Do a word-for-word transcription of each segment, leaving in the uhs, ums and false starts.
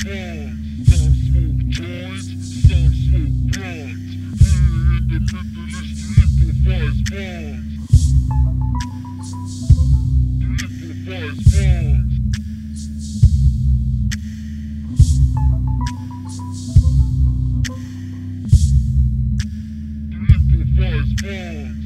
bonds. Some smoke joints, some smoke blunts. Here in the middle is to improvise bonds. To improvise bonds. To improvise bonds.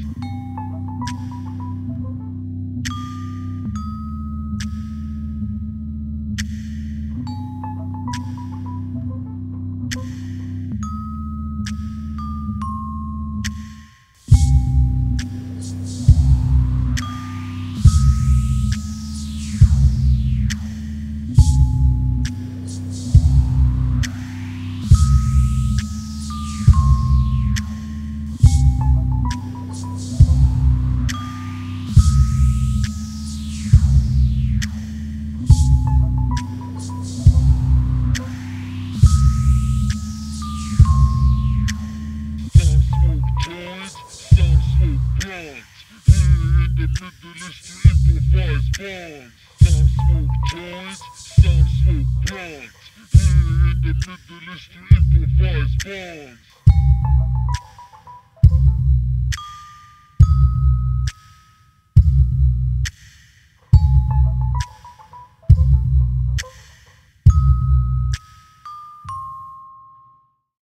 Some smoke joints, some smoke blunts. Here in the middle is to improvise bonds.